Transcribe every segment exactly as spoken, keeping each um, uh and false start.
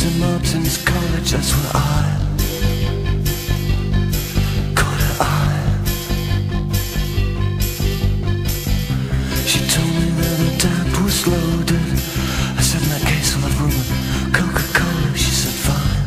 Saint Martin's College, that's where I caught her eye. She told me that the tap was loaded. I said, in that case I'll have room with coca-cola. She said, fine.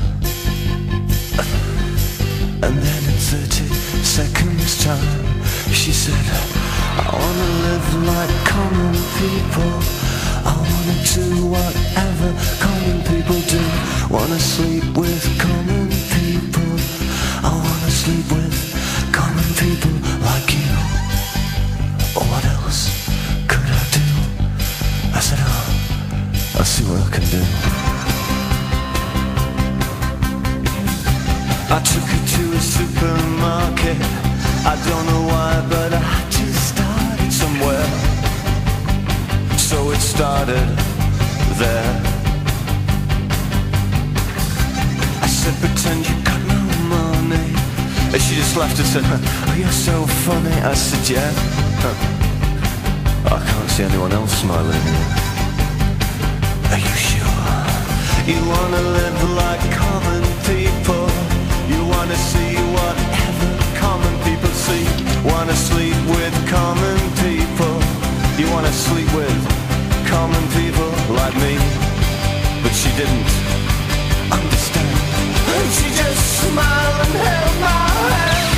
And then in thirty seconds time, she said, I wanna live like common people. I wanna do whatever common people do. Wanna sleep with common people. I wanna sleep with common people like you. Or what else could I do? I said, oh, I'll see what I can do. I took her to a supermarket. I don't know why, but I just started somewhere. So it started there. I said, pretend you got no money. And she just laughed and said, oh, you're so funny. I said, yeah. Huh. I can't see anyone else smiling. Are you sure? You wanna live like common people. You wanna see whatever common people see. Wanna sleep with common people. You wanna sleep with common people like me. But she didn't understand. She just smiled and held my hand.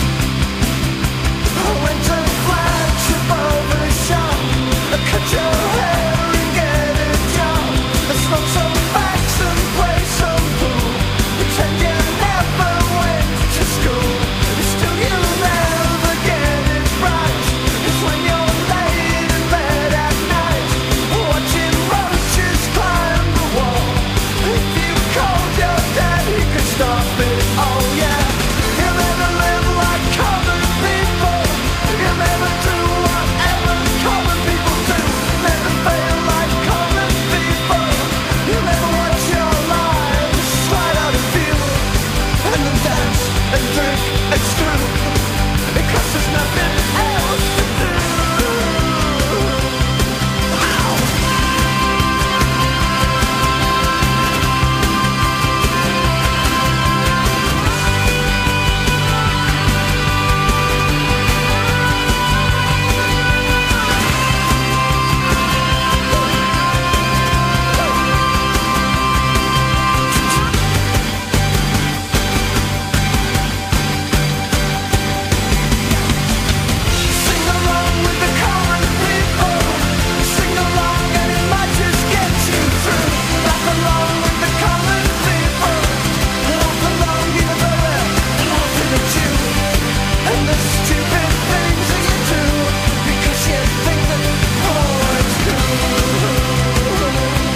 I went to flash above the shop. I cut your hair and get a job. I smoke some facts and play some pool. Pretend you never went to school. Still you never get it right. It's when you're laid in bed at night, watching roaches climb the wall. If you called your dad, he could stop it. Oh yeah. You never live like common people. You never do whatever common people do. Never fail like common people. You never watch your lives slide out of view. And then dance and drink and screw. Because there's nothing else to do. Sing along with the common people. Sing along and it might just get you through. Laugh along with the common people. Laugh along even though they're laughing at you. And the stupid things that you do because you think that oh it's cool.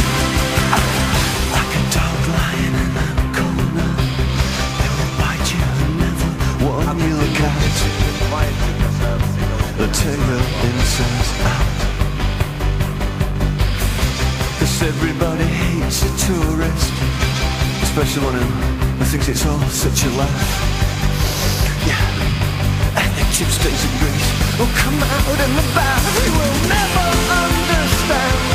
Like a dog lying in a corner, they will bite you and never warn you. Look out, they'll tear your insides out. Cause everybody hates a tourist, especially one who thinks it's all such a laugh. Yeah, and the chip stays in Greece will come out in the bath. You will never understand